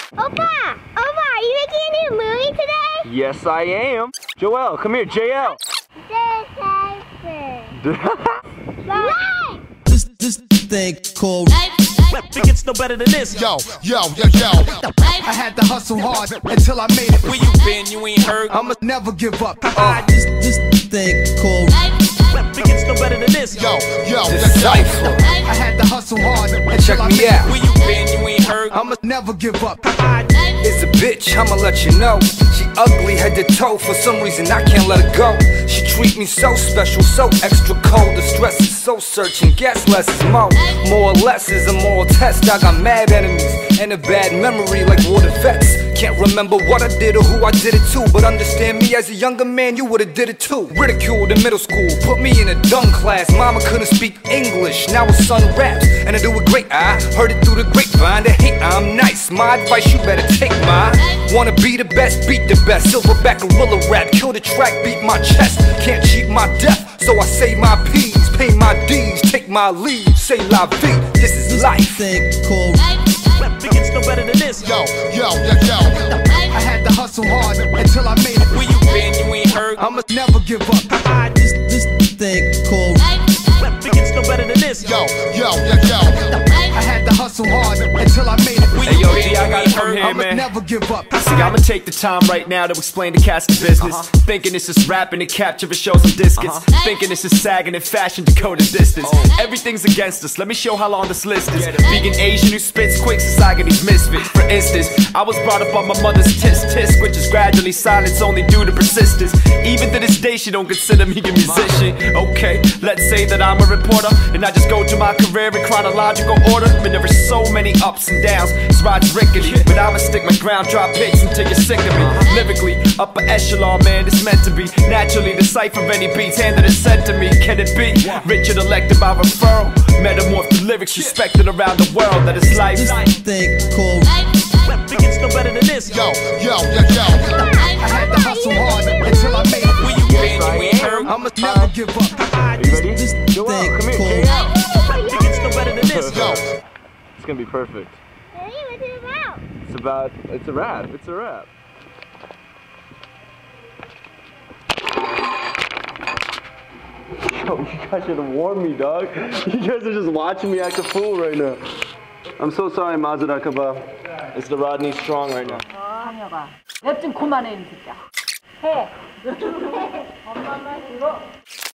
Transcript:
Opa! Opa, are you making a new movie today? Yes, I am. Joel, come here, JL. This thing called It gets no better than this. Yo. I had to hustle hard until I made it. Where you been? You ain't heard. I'ma never give up. this thing called It gets no better than this. Yo. Cypher. I had to hustle hard until I me made out. Where you been? You ain't heard. I'ma never give up. It's a bitch, I'ma let you know. She ugly head to toe, for some reason I can't let her go. She treat me so special, so extra cold. The stress is so searching, guess less is more. More or less is a moral test. I got mad enemies and a bad memory like water vets. Can't remember what I did or who I did it to, but understand me as a younger man, you would've did it too. Ridiculed in middle school, put me in a dumb class. Mama couldn't speak English, now her son raps, and I do it great. I heard it through the grapevine, they hate I'm nice. My advice, you better take mine. Wanna be the best, beat the best. Silverback gorilla rap, kill the track, beat my chest. Can't cheat my death, so I say my P's, pay my D's, take my leave, say la vie. This is life. thing called It gets no better than this. Yo. I had to hustle hard until I made it. Where you been? You ain't heard. I'ma never give up. this thing called It gets no better than this. Yo. I had to hustle hard until I made it. Hey, yo, G, I got it from here, I'ma man. never give up. See, I'ma take the time right now to explain the cast of business. Thinking this is rapping to capture and show some distance. Thinking this is sagging and fashion to go the distance. Everything's against us, let me show how long this list is. Vegan Asian who spits quick, these misfits. For instance, I was brought up on my mother's tisk, which is gradually silence only due to persistence. Even to this day, she don't consider me a musician. Okay, let's say that I'm a reporter, and I just go to my career in chronological order. But there are so many ups and downs, it's Rod's rickety. But I'ma stick my ground, drop hits until you're sick of me. Lyrically, upper echelon, man, it's meant to be. Naturally, decipher any beats handed and sent to me. Can it be? Richard elected by referral. Metamorph the lyrics, respected around the world. That is life. this thing called It gets no better than this. Yo. I had to hustle hard until I made it. Where you been? You ain't heard. I'ma never give up. Are you ready? this Joel, thing come here, called JL. It gets no better than this. Yo. It's gonna be perfect. Hey, what's it about? It's a rap. It's a rap. Yo, you guys should have warned me, dog. You guys are just watching me act a fool right now. I'm so sorry, Mazda Kaba. It's the Rodney Strong right now. 하녀가 랩 좀 그만해 이 새끼야 해 엄마만 들어